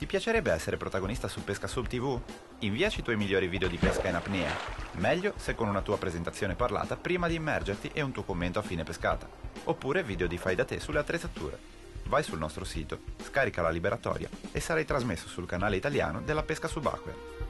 piacerebbe essere protagonista su PescaSub TV? Inviaci i tuoi migliori video di pesca in apnea. Meglio se con una tua presentazione parlata prima di immergerti e un tuo commento a fine pescata. Oppure video di fai da te sulle attrezzature. Vai sul nostro sito, scarica la liberatoria e sarai trasmesso sul canale italiano della pesca subacquea.